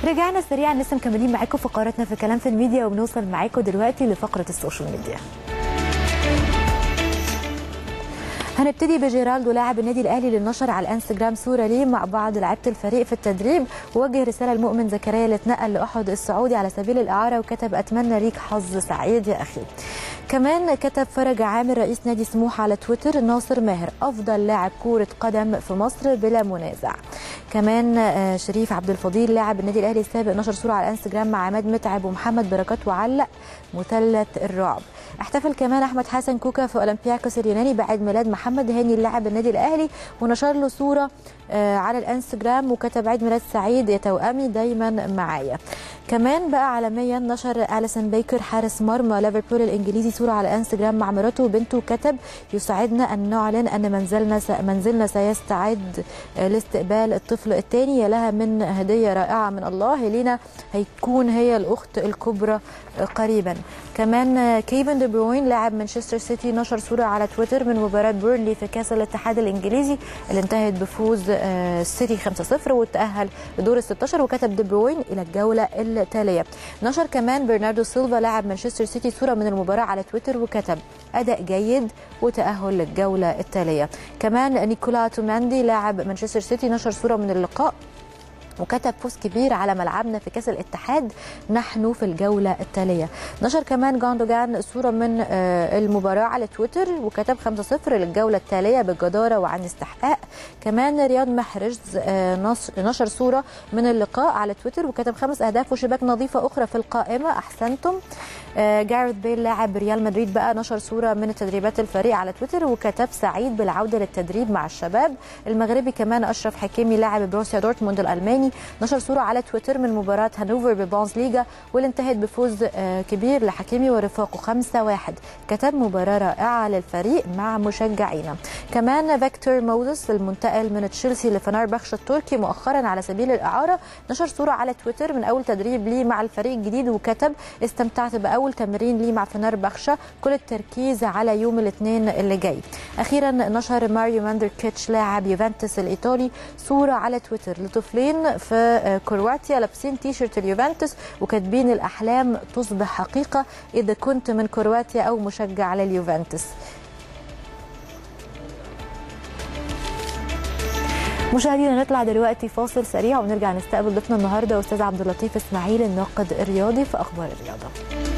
ورجعنا سريعا لسه مكملين معاكم فقراتنا في كلام في الميديا، وبنوصل معاكم دلوقتي لفقره السوشيال ميديا. هنبتدي بجيرالدو لاعب النادي الاهلي اللي نشر على الانستجرام صوره ليه مع بعض لعيبه الفريق في التدريب، ووجه رساله لمؤمن زكريا اللي اتنقل لاحد السعودي على سبيل الاعاره، وكتب اتمنى ليك حظ سعيد يا اخي. كمان كتب فرج عامر رئيس نادي سموحه على تويتر ناصر ماهر افضل لاعب كوره قدم في مصر بلا منازع. كمان شريف عبد الفضيل لاعب النادي الاهلي السابق نشر صوره على الانستجرام مع عماد متعب ومحمد بركات وعلق مثلث الرعب. احتفل كمان احمد حسن كوكا في اولمبياكوس اليوناني بعيد ميلاد محمد هاني اللاعب النادي الاهلي، ونشر له صوره على الانستجرام وكتب عيد ميلاد سعيد يا توأمي دايما معايا. كمان بقى عالميا نشر أليسون بيكر حارس مرمى ليفربول الانجليزي صوره على الانستجرام مع مراته وبنته، وكتب يسعدنا ان نعلن ان منزلنا سيستعد لاستقبال الطفل الثاني، يا لها من هديه رائعه من الله، هيلينا هيكون هي الاخت الكبرى قريبا. كمان كيفن دي بروين لاعب مانشستر سيتي نشر صوره على تويتر من مباراه بيرنلي في كاس الاتحاد الانجليزي اللي انتهت بفوز السيتي 5-0 وتأهل لدور ال 16، وكتب دي بروين الى الجوله التاليه. نشر كمان برناردو سيلفا لاعب مانشستر سيتي صوره من المباراه على تويتر وكتب اداء جيد وتأهل للجوله التاليه. كمان نيكولا توماندي لاعب مانشستر سيتي نشر صوره من اللقاء وكتب فوز كبير على ملعبنا في كاس الاتحاد نحن في الجوله التاليه. نشر كمان جاندوجان صوره من المباراه على تويتر وكتب 5-0 للجوله التاليه بجداره وعن استحقاق. كمان رياض محرز نشر صوره من اللقاء على تويتر وكتب 5 اهداف وشباك نظيفه اخرى في القائمه احسنتم. جاريث بيل لاعب ريال مدريد بقى نشر صوره من تدريبات الفريق على تويتر وكتب سعيد بالعوده للتدريب مع الشباب. المغربي كمان اشرف حكيمي لاعب بروسيا دورتموند الالماني نشر صوره على تويتر من مباراه هانوفر ببونز ليجا واللي انتهت بفوز كبير لحكيمي ورفاقه 5-1، كتب مباراه رائعه للفريق مع مشجعينا. كمان فيكتور موزس المنتقل من تشيلسي لفنربخشة التركي مؤخرا على سبيل الاعاره نشر صوره على تويتر من اول تدريب ليه مع الفريق الجديد وكتب استمتعت باول تمرين ليه مع فنربخشة، كل التركيز على يوم الاثنين اللي جاي. اخيرا نشر ماريو ماندركيتش لاعب يوفنتوس الايطالي صوره على تويتر لطفلين في كرواتيا لابسين تيشيرت اليوفنتوس وكاتبين الاحلام تصبح حقيقه اذا كنت من كرواتيا او مشجع لليوفنتوس. مشاهدينا نطلع دلوقتي فاصل سريع ونرجع نستقبل ضيفنا النهارده استاذ عبد اللطيف اسماعيل الناقد الرياضي في اخبار الرياضه.